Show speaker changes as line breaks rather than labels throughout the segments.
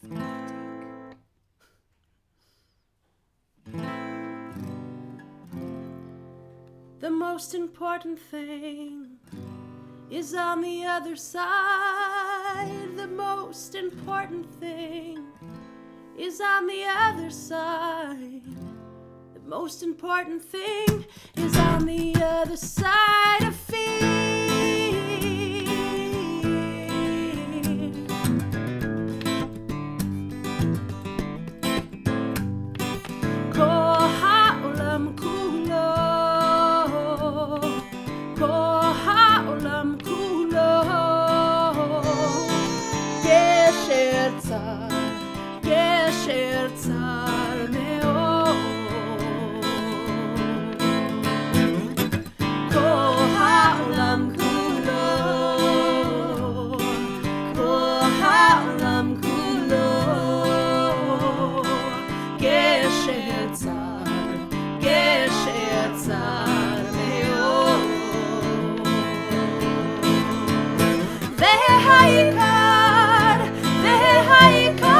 The most important thing is on the other side. The most important thing is on the other side. The most important thing is on the other side of fear. Gesher Tzar מאוד. כל העולם כולו, כל העולם כולו, גשר צר, גשר צר מאוד. והעיקר, והעיקר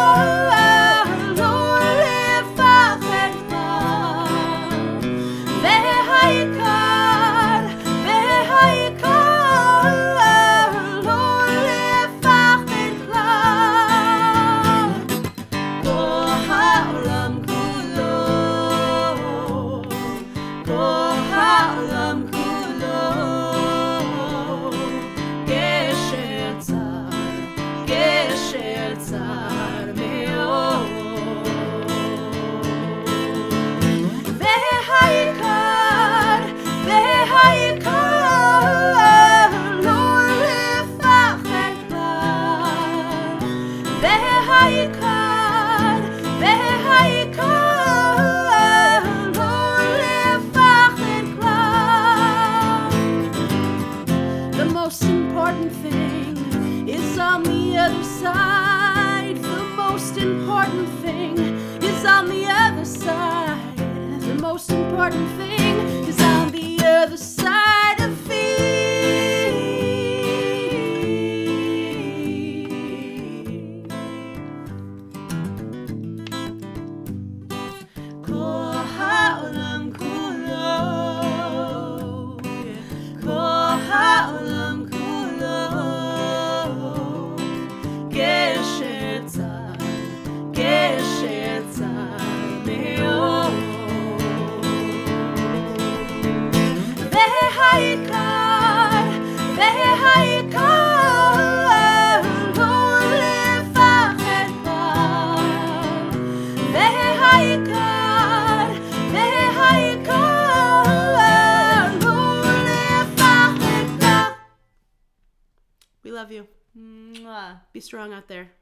side. The most important thing is on the other side. The most important thing is on the other side of fear. Kol ha'olam kulo, kol ha'olam kulo, Gesher Tzar, Gesher Tzar מאוד. והעיקר, והעיקר לא לפחד כבר. והעיקר, והעיקר לא לפחד כבר. We love you. Mwah. Be strong out there.